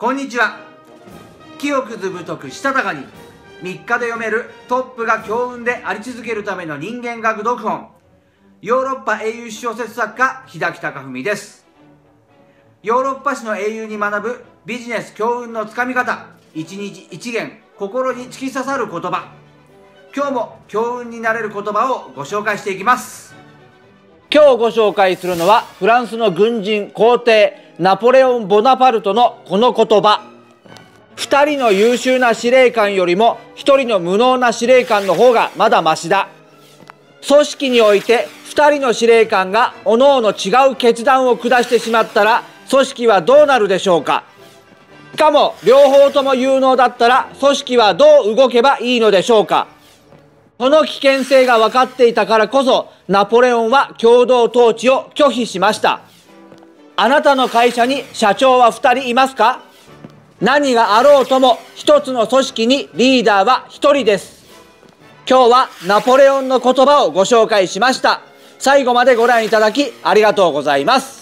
こんにちは。清くず太くしたたかに3日で読めるトップが強運であり続けるための人間学読本、ヨーロッパ英雄史小説作家日高文です。ヨーロッパ史の英雄に学ぶビジネス強運のつかみ方、一日一元、心に突き刺さる言葉。今日も強運になれる言葉をご紹介していきます。今日ご紹介するのはフランスの軍人皇帝ナポレオン・ボナパルトのこの言葉。2人の優秀な司令官よりも1人の無能な司令官の方がまだマシだ。組織において2人の司令官が各々違う決断を下してしまったら組織はどうなるでしょうか。しかも両方とも有能だったら組織はどう動けばいいのでしょうか。この危険性が分かっていたからこそナポレオンは共同統治を拒否しました。あなたの会社に社長は2人いますか？何があろうとも一つの組織にリーダーは1人です。今日はナポレオンの言葉をご紹介しました。最後までご覧いただきありがとうございます。